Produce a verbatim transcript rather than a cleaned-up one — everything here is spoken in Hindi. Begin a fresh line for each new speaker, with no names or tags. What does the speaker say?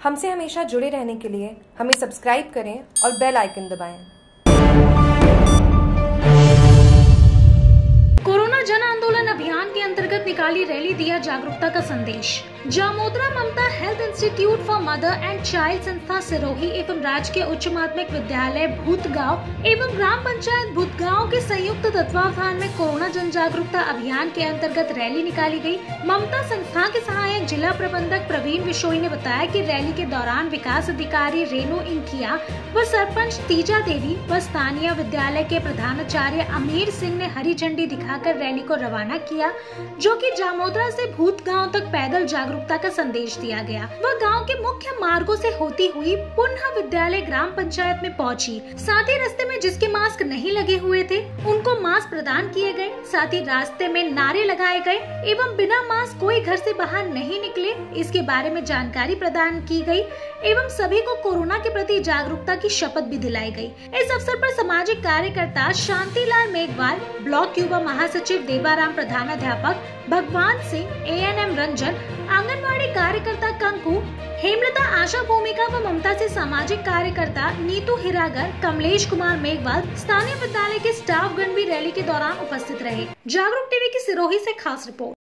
हमसे हमेशा जुड़े रहने के लिए हमें सब्सक्राइब करें और बेल आइकन दबाएं।
कोरोना जन आंदोलन अभियान के अंतर्गत निकाली रैली, दिया जागरूकता का संदेश। Jamodara Mamta health institute for mother and child संस्था सिरोही एवं राजकीय उच्च माध्यमिक विद्यालय भूतगांव एवं ग्राम पंचायत भूतगांव के संयुक्त तत्वावधान में कोरोना जन जागरूकता अभियान के अंतर्गत रैली निकाली गई। ममता संस्था के सहायक जिला प्रबंधक प्रवीण बिशोई ने बताया कि रैली के दौरान विकास अधिकारी रेणु इंकिया व सरपंच तीजा देवी व स्थानीय विद्यालय के प्रधानाचार्य अमीर सिंह ने हरी झंडी दिखाकर रैली को रवाना किया, जो कि जामोदरा से भूतगांव तक पैदल जागरूकता का संदेश दिया गया। वह गांव के मुख्य मार्गों से होती हुई पुनः विद्यालय ग्राम पंचायत में पहुंची। साथ ही रास्ते में जिसके मास्क नहीं लगे हुए थे उनको मास्क प्रदान किए गए। साथ ही रास्ते में नारे लगाए गए एवं बिना मास्क कोई घर से बाहर नहीं निकले, इसके बारे में जानकारी प्रदान की गई एवं सभी को कोरोना के प्रति जागरूकता की शपथ भी दिलाई गई। इस अवसर पर सामाजिक कार्यकर्ता शांतिलाल मेघवाल, ब्लॉक युवा महासचिव देवाराम, प्रधानाध्यापक Bhagwan Singh, A N M Ranjan, anganwadi कार्यकर्ता कंकु, हेमलता, आशा भूमिका व ममता से सामाजिक कार्यकर्ता नीतू हिरागर, कमलेश कुमार मेघवाल, स्थानीय विद्यालय के स्टाफ गण भी रैली के दौरान उपस्थित रहे। जागरूक टीवी की सिरोही से खास रिपोर्ट।